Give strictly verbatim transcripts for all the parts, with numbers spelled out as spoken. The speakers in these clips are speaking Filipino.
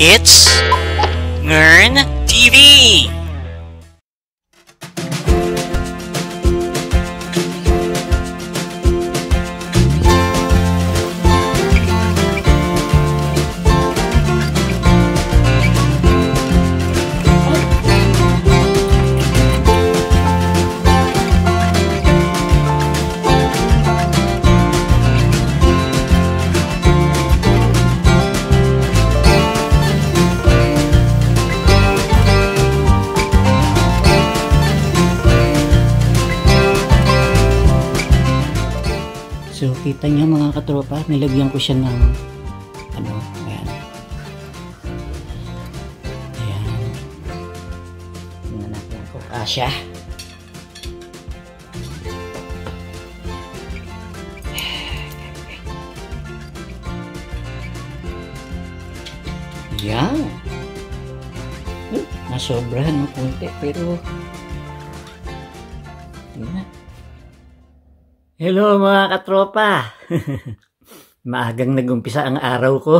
It's ngernTV! So kita niyo mga katropa, nilagyan ko siya ng ano, ayan. Ayan. Tingnan natin kung kasya. Ayan. Hmm, nasobrahan ng konti pero ayan. Hello mga katropa! Maagang nagumpisa ang araw ko.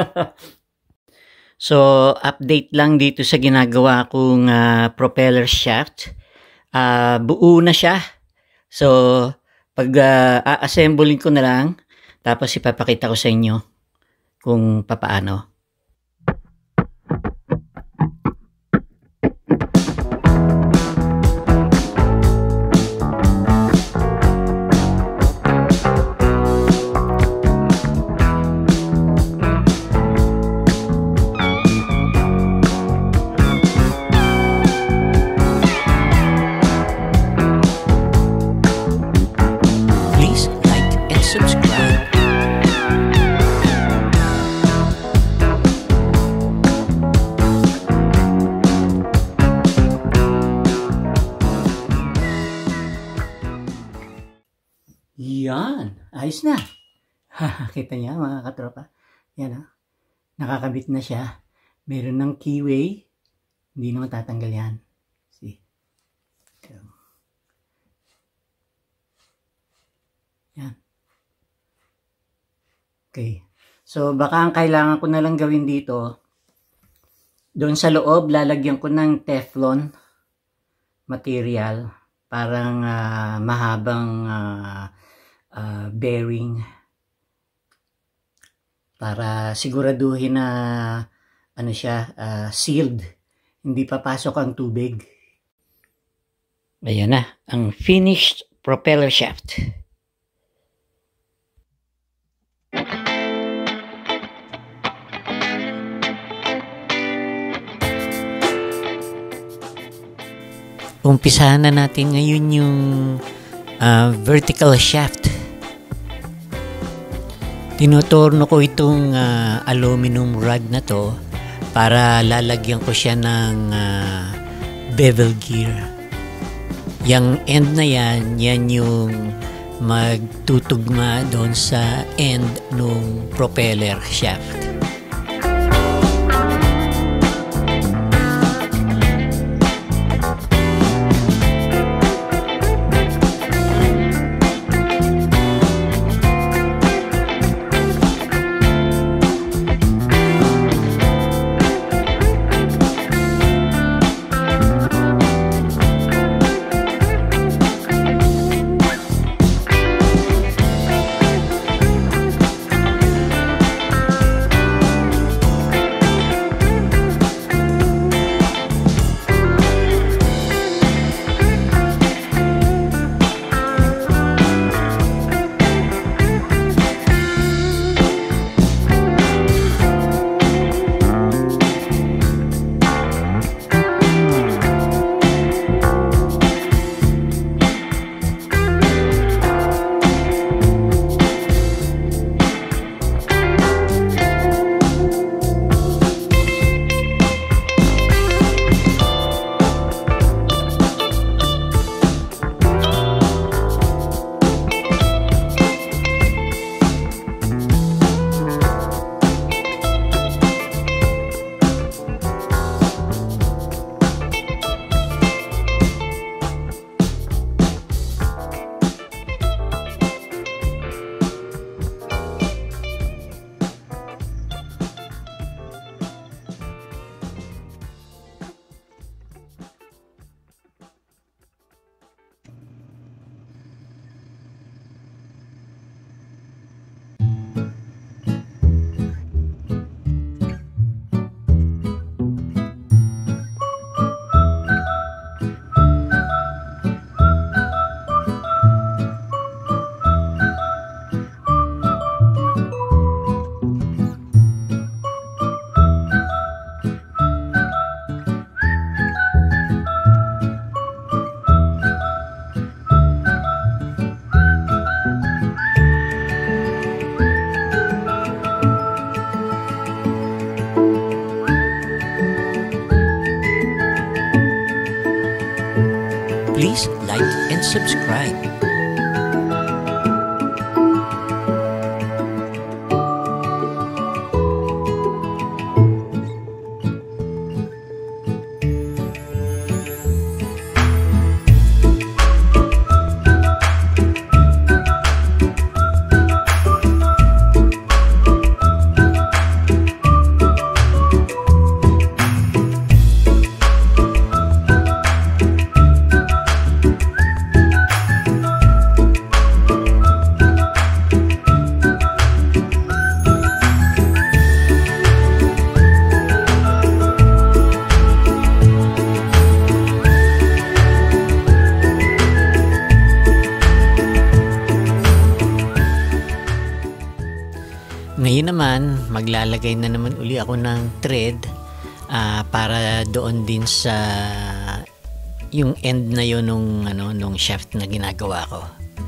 So, update lang dito sa ginagawa kong uh, propeller shaft. Uh, buo na siya. So, pag uh, a-assembling ko na lang, tapos ipapakita ko sa inyo kung papaano. Subscribe. Yan, ayos na. Kita niya mga katropa. Yan ha. Nakakabit na siya. Meron ng keyway. Hindi na matatanggal yan. See? So, yan. Okay. So, baka ang kailangan ko na lang gawin dito, doon sa loob, lalagyan ko ng Teflon material. Parang uh, mahabang uh, uh, bearing. Para siguraduhin na ano siya, uh, sealed. Hindi papasok ang tubig. Ayan na, ang finished propeller shaft. Umpisahan na natin ngayon yung uh, vertical shaft. Tinuturno ko itong uh, aluminum rod na to para lalagyan ko siya ng uh, bevel gear. Yung end na yan, yan yung magtutugma doon sa end ng propeller shaft. like, and subscribe. Ngayon naman, maglalagay na naman uli ako ng thread uh, para doon din sa yung end na yun nung, ano, nung shaft na ginagawa ko.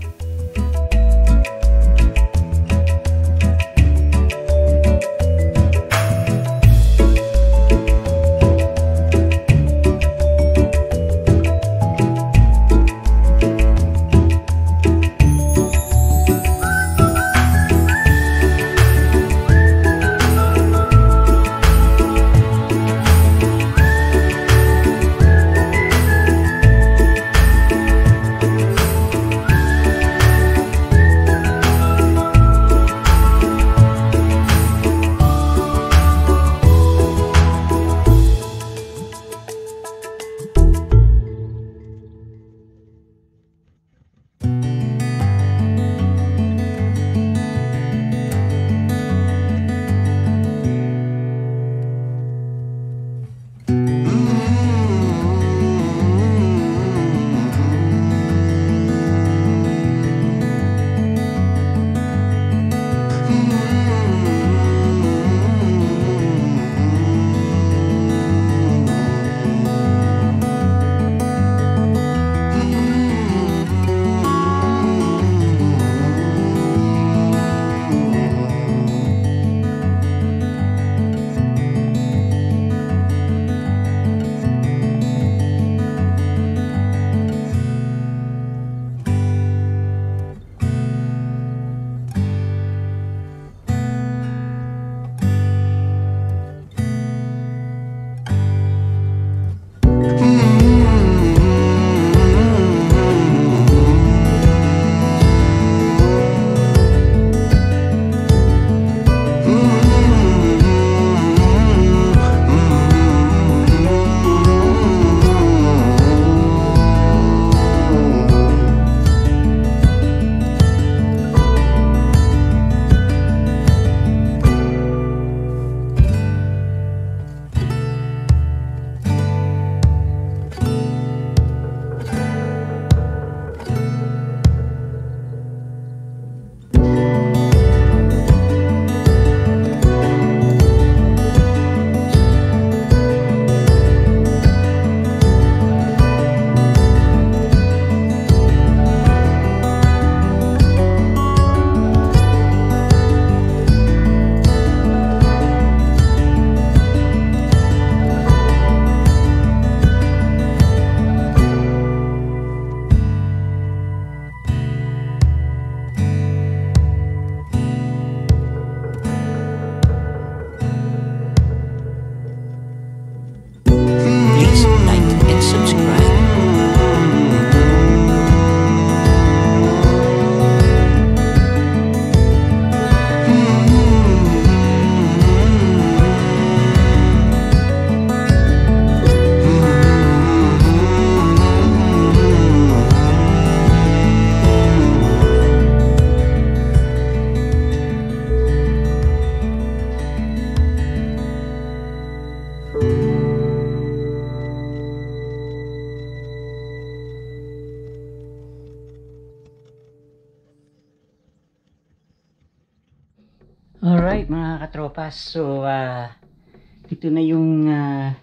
Alright mga katropas, so uh, ito na yung uh,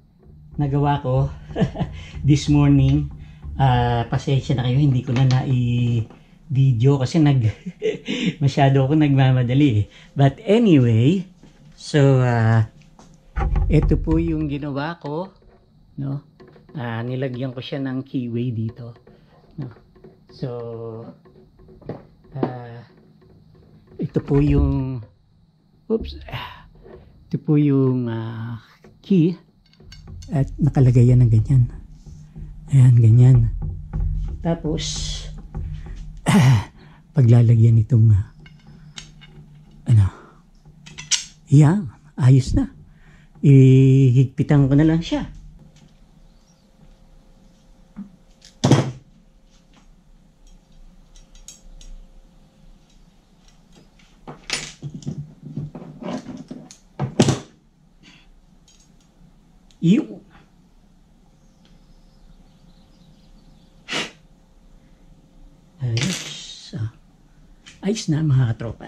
nagawa ko this morning. Uh, pasensya na kayo, hindi ko na na-video kasi nag masyado ako nagmamadali eh. But anyway, so uh, ito po yung ginawa ko, no? Uh, nilagyan ko siya ng keyway dito. So, uh, ito po yung, oops, ito po yung uh, key at nakalagay yan ng ganyan. Ayan, ganyan. Tapos, uh, paglalagyan itong, uh, ano, yan, ayos na. Ihigpitan ko na lang siya. Yung ayos. Ah. Ayos na mga katropa.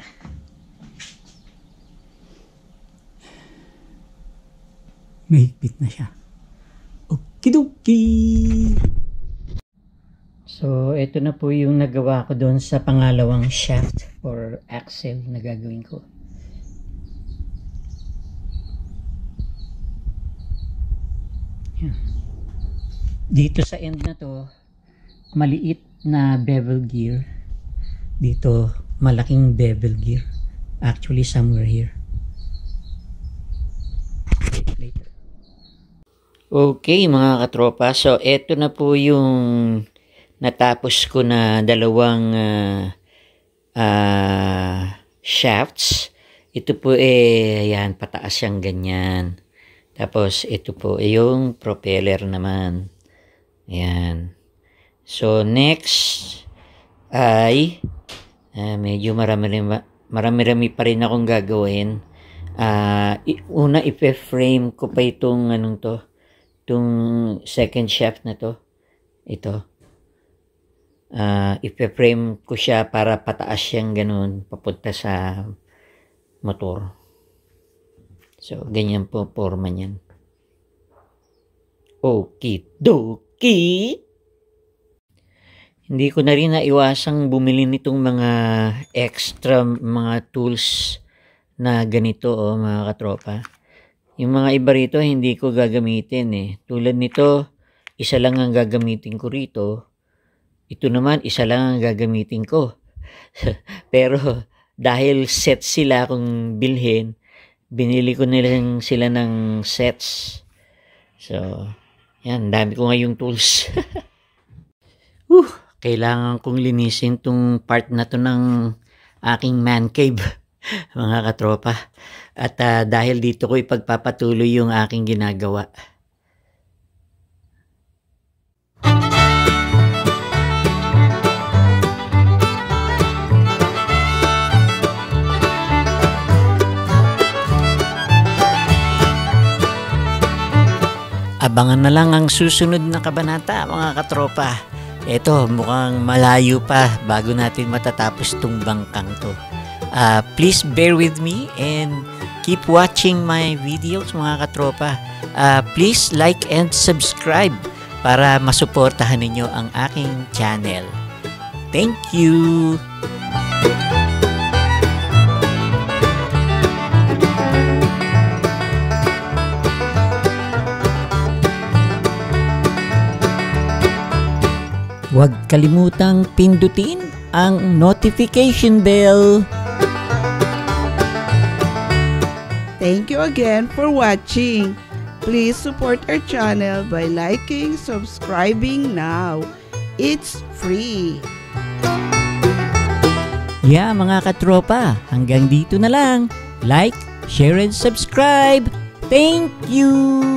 Mahigpit na siya. Okidoki. So, ito na po yung nagawa ko doon sa pangalawang shaft or axle na gagawin ko. Yan. Dito sa end na to, maliit na bevel gear. Dito, malaking bevel gear. Actually, somewhere here. Later. Okay, mga katropa. So, eto na po yung natapos ko na dalawang uh, uh, shafts. Ito po eh, yan, pataas siyang ganyan. Tapos, ito po yung propeller naman. Ayan. So, next ay uh, medyo marami-rami marami pa rin akong gagawin. Uh, una, ipe-frame ko pa itong anong to, itong second shaft na to. Ito. Uh, ipe-frame ko siya para pataas siyang ganun, papunta sa motor. So, ganyan po forma niyan. Okidoki! Hindi ko na rin naiwasang bumili nitong mga extra mga tools na ganito, oh, mga katropa. Yung mga iba rito, hindi ko gagamitin eh. Tulad nito, isa lang ang gagamitin ko rito. Ito naman, isa lang ang gagamitin ko. Pero, dahil set sila kung bilhin, binili ko nilang sila ng sets. So, yan, dami ko ngayong tools. uh, kailangan kong linisin tong part na to ng aking man cave, mga katropa. At uh, dahil dito ko ipagpapatuloy yung aking ginagawa. Abangan na lang ang susunod na kabanata, mga katropa. Ito, mukhang malayo pa bago natin matatapos tong bangkang to. Uh, please bear with me and keep watching my videos, mga katropa. Uh, please like and subscribe para masuportahan ninyo ang aking channel. Thank you! Huwag kalimutang pindutin ang notification bell. Thank you again for watching. Please support our channel by liking, subscribing now. It's free. Yeah, mga katropa, hanggang dito na lang. Like, share, and subscribe. Thank you!